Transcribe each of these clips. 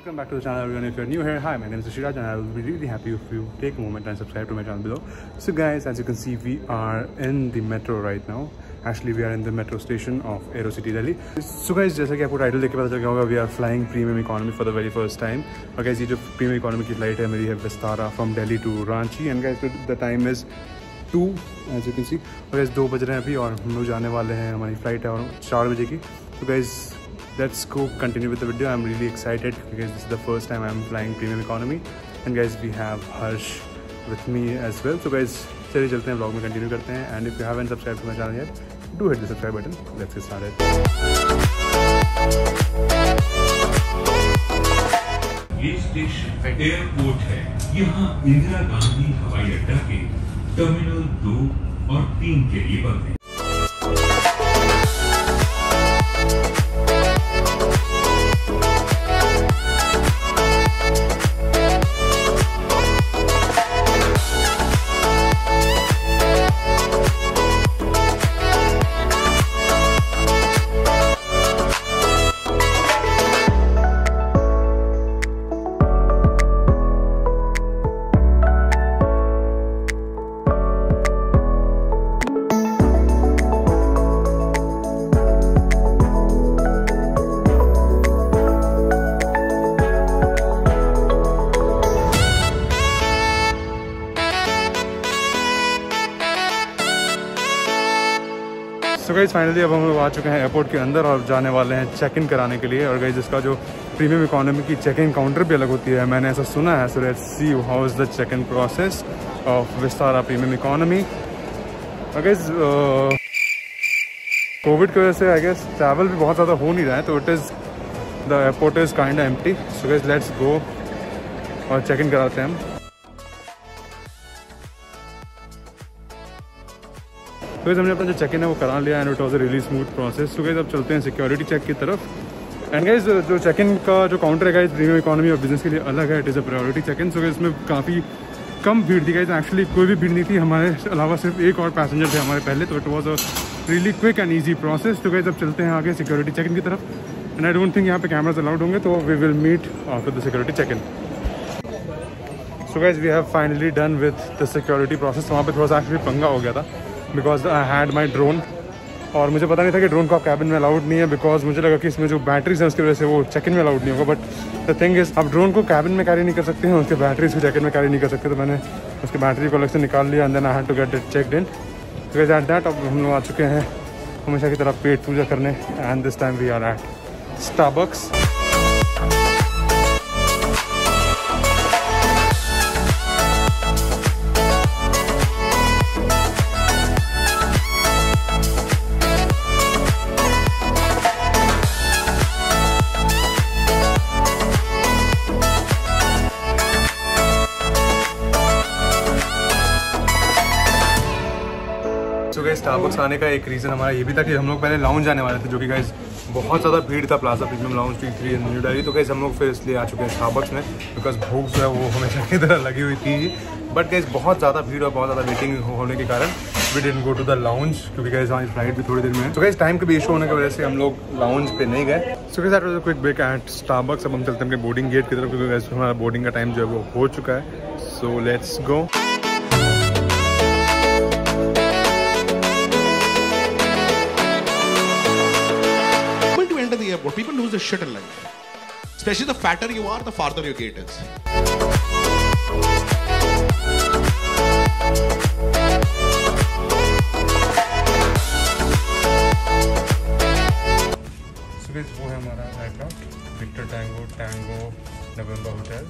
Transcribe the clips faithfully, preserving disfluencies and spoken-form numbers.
Welcome back to the channel everyone. If you're new here, hi, my name is Shiraj and I will be really happy if you take a moment and subscribe to my channel below. So guys, as you can see, we are in the metro right now. Actually, we are in the metro station of Aerocity Delhi. So guys, जैसा कि आपको title देख के पता चल गया होगा, we are flying premium economy for the very first time. और guys, ये जो premium economy की flight है मेरी है Vistara from Delhi to Ranchi. And guys, the time is two, as you can see. और guys, दो बज रहे हैं अभी और हम लोग जाने वाले हैं, हमारी flight है और चार बजे की. So guys, let's go continue with the video. I'm really excited because this is the first time I'm flying premium economy. And guys, we have Harsh with me as well. So guys, चलिए चलते हैं, vlog में continue करते हैं. And if you haven't subscribed to my channel yet, do hit the subscribe button. Let's get started. ये station airport है. यहाँ इंदिरा गांधी हवाई अड्डा के टर्मिनल दो और तीन के लिए बंद है. सो गाइज फाइनली अब हम लोग आ चुके हैं एयरपोर्ट के अंदर और जाने वाले हैं चेक इन कराने के लिए. और गाइज इसका जो प्रीमियम इकोनॉमी की चेक इन काउंटर भी अलग होती है, मैंने ऐसा सुना है. So let's see how is the check in process of Vistara premium economy. और गाइज कोविड की वजह से आई गेस ट्रैवल भी बहुत ज़्यादा हो नहीं रहा है, तो it is the airport is kind of empty. So guys let's go और चेक इन कराते हैं हम. तो गाइस हमने अपना जो चेक इन है वो करा लिया and it was a really smooth process. तो गाइस अब चलते हैं सिक्योरिटी चेक की तरफ. एंड गाइस जो चेक इन का जो काउंटर है गाइस प्रीमियम इकोनॉमी और बिजनेस के लिए अलग है. It is a priority check in. So guys इसमें काफ़ी कम भीड़ थी गाइस. एक्चुअली कोई भी भीड़ नहीं थी, हमारे अलावा सिर्फ एक और पैसेंजर थे हमारे पहले. तो it was a really quick and easy process. तो गाइस अब चलते हैं आगे सिक्योरिटी चेक इन की तरफ. एंड आई डोंट थिंक यहाँ पे कैमराज अलाउड होंगे, तो we will meet after the security check in. So guys we have finally done with the security process. वहाँ पर थोड़ा सा एक्चुअली पंगा हो गया था because I had my drone और मुझे पता नहीं था कि ड्रोन को आप कैबिन में अलाउड नहीं है, बिकॉज मुझे लगा कि इसमें जो बैटरीज हैं उसकी वजह से वो चेक इन में अलाउड नहीं होगा. बट द थिंग इज आप ड्रोन को कैबिन में कैरी नहीं कर सकते हैं, उसके बैटरीज को चेक इन में कैरी नहीं कर सकते. तो मैंने उसकी बैटरी को अलग से निकाल लिया and then I had to get it checked in. Because at that अब हम लोग आ चुके हैं हमेशा की तरह पेट पूजा करने. And this time we are at Starbucks. Starbucks आने का एक रीज़न हमारा ये भी था कि हम लोग पहले लाउंज जाने वाले थे, जो कि गाइस बहुत ज़्यादा भीड़ था Plaza Premium Lounge T three New Delhi. तो गाइस हम लोग फिर इसलिए आ चुके हैं स्टारबक्स में, बिकॉज भूख जो है वो हमेशा की तरह लगी हुई थी. बट गाइस बहुत ज़्यादा भीड़ और बहुत ज़्यादा वेटिंग होने के कारण we didn't go to the lounge, क्योंकि गाइस हमारी फ्लाइट भी थोड़ी देर में है. तो गाइस टाइम के भी इशू होने की वजह से हम लोग लाउंज पे नहीं गए. So guys that was a quick break at Starbucks. अब हम चलते हैं अपने बोर्डिंग गेट की तरफ, क्योंकि गाइस हमारा बोर्डिंग का टाइम जो है वो हो चुका है. So let's go. The airport, people lose their shit in life. Especially the fatter you are, the farther your gate is. So guys, वो है हमारा aircraft Victor Tango Tango November Hotel.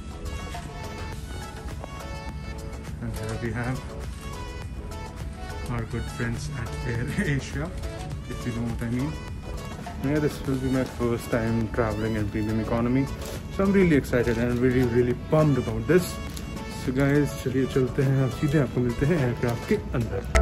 And here we have our good friends at Air Asia, if you know what I mean. Yeah, this will be my first time traveling in premium economy, so I'm really excited and really really pumped about this. So guys, चलिए चलते हैं, अब सीधे आपको मिलते हैं aircraft के अंदर.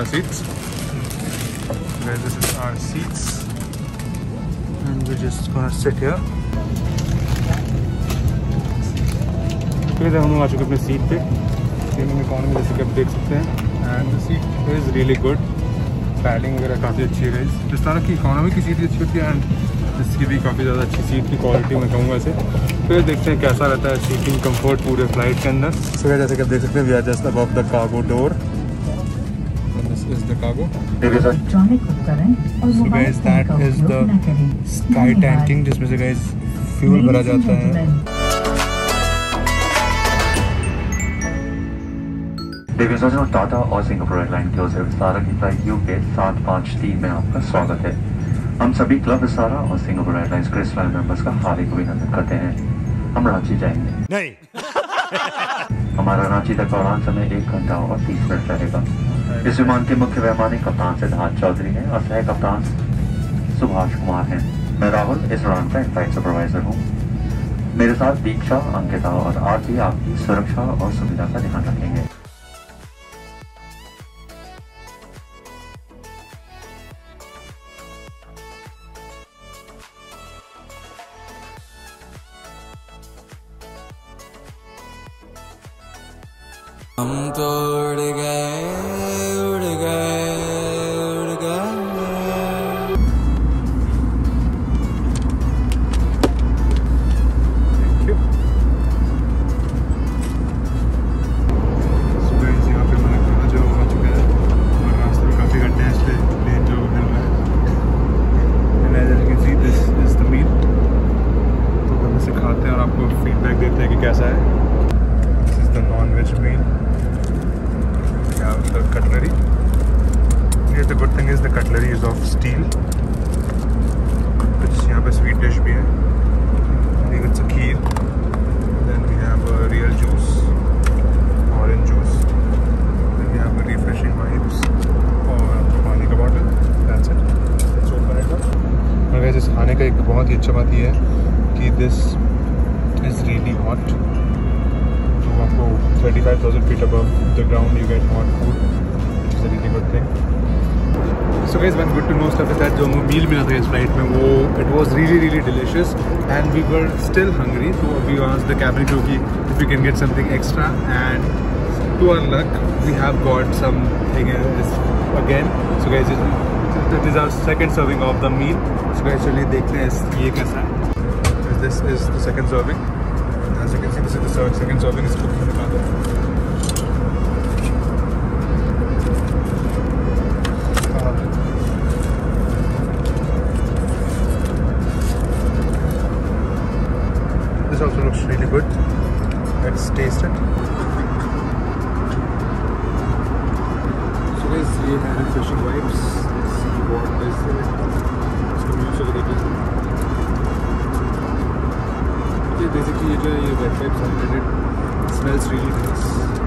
seats. Guys, this is our seats, and we're just gonna sit here. फिर हम लोग आ चुके अपने सीट पे, प्रीमियम इकोनॉमी जैसे कि आप देख सकते हैं, and the seat is really good, padding वगैरह काफ़ी अच्छी है गाइस। जिस तरह की इकोनॉमी की सीट अच्छी होती है एंड इसकी भी काफ़ी ज़्यादा अच्छी सीट की क्वालिटी मैं कहूँगा इसे। फिर देखते हैं कैसा रहता है सीटिंग कंफर्ट पूरे फ्लाइट के अंदर। so, जैसे कि आप देख सकते हैं we are just above the cargo door, this is the cargo. so guys that is the sky tanking जिसमें से गाइस फ्यूल भरा जाता है। दिग्गजों टाटा और सिंगापुर एयरलाइन की ओर से विस्तारा की फ्लाइट यू के सात पाँच तीन में आपका स्वागत है। हम सभी क्लब विस्तारा और Singapore Airlines Kris Flight members का हार्दिक अभिनंदन करते हैं। हम रांची जाएंगे नहीं हमारा रांची तक का उड़ान समय एक घंटा और तीस मिनट रहेगा। इस विमान के मुख्य वैमानिक कप्तान सिद्धार्थ चौधरी हैं और सह कप्तान सुभाष कुमार हैं। मैं राहुल इस उड़ान का फ्लाइट सुपरवाइजर हूँ। मेरे साथ दीक्षा, अंकिता और आरती आपकी सुरक्षा और सुविधा का ध्यान रखेंगे। हम तो उड़ गए उड़ गए उड़ गए। Thank you. सुबह इसी यहाँ पे मतलब खाना जो हो चुका है और रास्ते में काफ़ी घंटे हैं इसलिए लेट जो मिल रहा है। And as you can see this is the meal. तो हम इसे खाते हैं और आपको फीडबैक देते हैं कि कैसा है। This is the non veg meal. The cutlery. Here the good thing is the cutlery is of steel. कुछ यहाँ पे sweet dish भी है. I think it's a kheer. Then we have a real juice, orange juice. Then we have a refreshing vibes और पानी का bottle. That's it. Let's open it up. और guys इस खाने का एक बहुत ही अच्छा बात ये है कि this is really hot. तो आपको thirty-five thousand feet above the ground you get hot food, which is a really good thing. So guys, one good to know stuff is that जो meal मिला था इस flight में वो it was really really delicious and we were still hungry. So we asked the cabin crew कि if we can get something extra, and to our luck we have got something else again. So guys, this is our second serving of the meal. So guys चलिए देखते हैं ये कैसा है। This is the second serving. As you can see, this is the second serving is cooked in the cargo. Uh, this also looks really good. Let's taste it. So guys, ये है refreshing vibes. Let's see what is it. इसको use करके देखिए। Basically ये जो है ये wet wipes hundred smells really nice.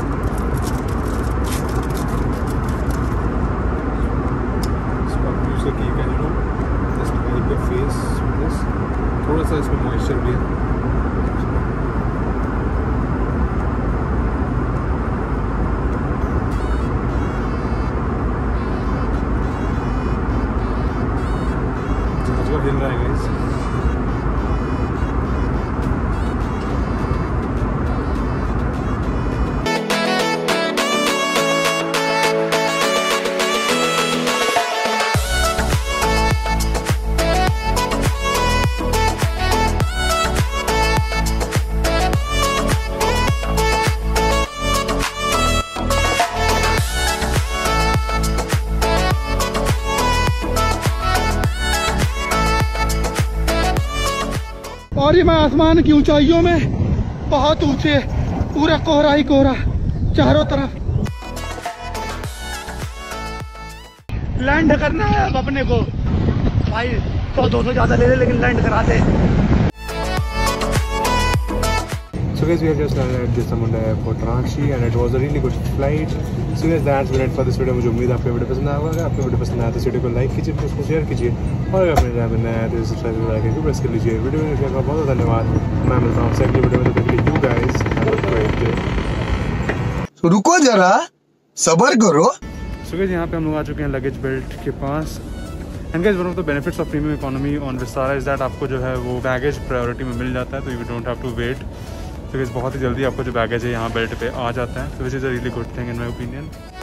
इसको आप यूज़ करके you can you know just wipe your face with this. थोड़ा सा इसमें मॉइस्चर भी है। जो हिल रहा है गाइस। और ये मैं आसमान की ऊंचाइयों में बहुत ऊंचे, पूरा कोहरा ही कोहरा चारों तरफ। लैंड करना है अब अपने को भाई, सौ दो सौ ज्यादा ले ले लेकिन लैंड करा दे। So guys, we have just landed at Samunda Airport, Ranchi, and it was a really good flight. So guys, that's been it for this video. मुझे उम्मीद है आपको वीडियो पसंद आया होगा। अगर आपको वीडियो पसंद आया तो इस वीडियो को लाइक कीजिए, फिर उसको शेयर कीजिए, और अगर अपने चैनल में नया है तो सब्सक्राइब करके प्रेस कर लीजिए। वीडियो में देखने का बहुत बहुत धन्यवाद। मैं मिलता हूँ आपसे अगली वीडियो में। तब तक के लिए you guys have a great day. रुको जरा, सब्र करो। सो गाइस यहाँ पे हम लोग आ चुके हैं लगेज बेल्ट के पास। And guys one of the benefits of premium economy on Vistara is that आपको जो है वो बैगेज प्रायोरिटी में मिल जाता है, तो you don't have to wait. तो गाइस बहुत ही जल्दी आपको जो बैगेज है यहाँ बेल्ट पे आ जाता है, तो which is a really good thing in my opinion.